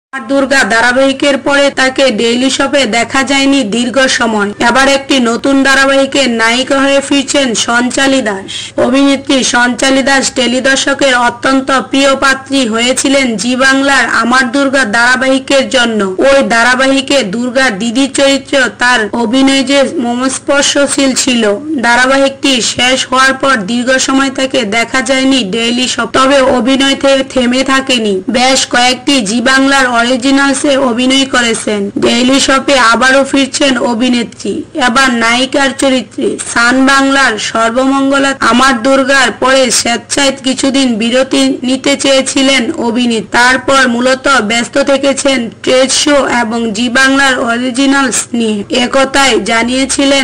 আর দুর্গা ধারাবাহিকের পরে তাকে ডেইলি শপে দেখা যায়নি দীর্ঘ সময়। এবার একটি নতুন ধারাবাহিকের নায়িকা হয়ে ফিরছেন সঞ্চালী দাস। অভিনেত্রী সঞ্চালী দাস টেলিদর্শকের অত্যন্ত প্রিয় পাত্রী হয়েছিলেন জি বাংলার আমার দুর্গা ধারাবাহিকের জন্য। ওই ধারাবাহিকে দুর্গার দিদির চরিত্র তার অভিনয় যে মর্মস্পর্শশীল ছিল। ধারাবাহিকটি শেষ হওয়ার পর দীর্ঘ সময় তাকে দেখা যায়নি ডেইলি শপ। তবে অভিনয় থেকে থেমে থাকেনি, বেশ কয়েকটি জি বাংলার অরিজিনালসে অভিনয় করেছেন। ডেইলি শপে আবারও ফিরছেন অভিনেত্রী, এবার নায়িকার চরিত্রে। সান বাংলার সর্বমঙ্গলা আমার দুর্গার পরে স্বেচ্ছায় কিছুদিন বিরতি নিতে চেয়েছিলেন অভিনেত্রী। তারপর মূলত ব্যস্ত থেকেছেন ট্রেড শো এবং জি বাংলার অরিজিনালস নিয়ে, একথাই জানিয়েছিলেন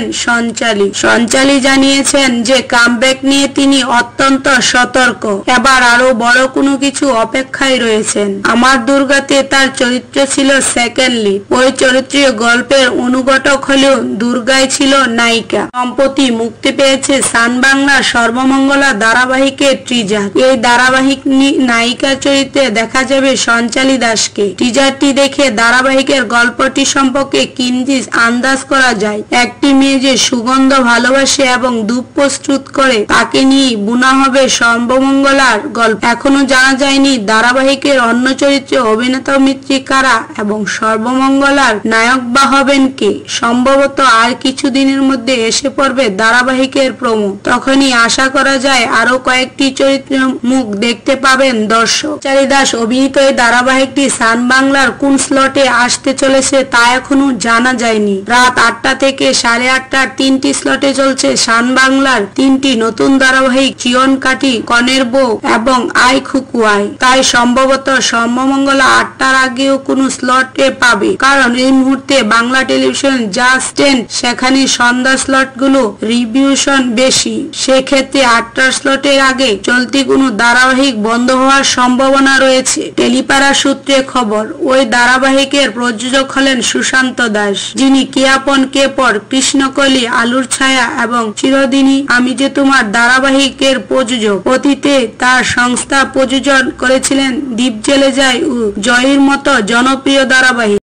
সঞ্চালী জানিয়েছেন যে কামব্যাক নিয়ে তিনি অত্যন্ত সতর্ক। এবার আরো বড় কোনো কিছু অপেক্ষায় রয়েছেন। আমার দুর্গাতে তার চরিত্র ছিল সেকেন্ড লিড। ওই চরিত্রীয় গল্পের অনুঘটক হলেও দুর্গাই ছিল নায়িকা। সম্প্রতি মুক্তি পেয়েছে সান বাংলা সর্বমঙ্গলা ধারাবাহিকের টিজার। এই ধারাবাহিক নায়িকার চরিত্রে দেখা যাবে সঞ্চালী দাসকে। টিজারটি দেখে ধারাবাহিকের গল্পটি সম্পর্কে কিঞ্চিৎ আন্দাজ করা যায়। একটি মেয়ে যে সুগন্ধ ভালোবাসে এবং ধূপ প্রস্তুত করে, তাকে নিয়ে বুনা হবে সর্বমঙ্গলার গল্প। এখনো জানা যায়নি ধারাবাহিকের অন্য চরিত্রে অভিনেতা কারা এবং সর্বমঙ্গলার নায়ক বা হবেন কে। সম্ভবত আর কিছুদিনের মধ্যে এসে পড়বে ধারাবাহিকের প্রোমো। তখনই আশা করা যায় আরো কয়েকটি চরিত্রের মুখ দেখতে পাবেন দর্শক। সঞ্চালী দাস অভিনীত এই ধারাবাহিকটি সান বাংলার কোন স্লটে আসতে চলেছে তা এখনো জানা যায়নি। রাত 8টা থেকে 8:30টার 3টি স্লটে চলছে সান বাংলার 3টি নতুন ধারাবাহিক, জীবন কাটি, কনের বউ এবং আই খুকুয়াই। তাই সম্ভবত সর্বমঙ্গলা 8টার আগেও কোনো স্লটে পাবে, কারণ এই মুহূর্তে বাংলা টেলিভিশন যা স্ট্যান্ড সেখানে সন্ধ্যা স্লটগুলো রিভিউশন বেশি। সেক্ষেত্রে 8টার স্লটের আগে চলতি কোনো ধারাবাহিক বন্ধ হওয়ার সম্ভাবনা রয়েছে। টেলিপাড়া সূত্রে খবর, ওই ধারাবাহিকের প্রযোজক হলেন সুশান্ত দাস, যিনি কে আপন কে পর, কৃষ্ণকলি, আলুর ছায়া এবং চিরদিনই আমি যে তোমার ধারাবাহিকের প্রযোজক। অতীতে তার সংস্থা প্রযোজনা করেছিলেন দ্বীপ জেলে যায় ও জয়ের মতো জনপ্রিয় ধারাবাহিক।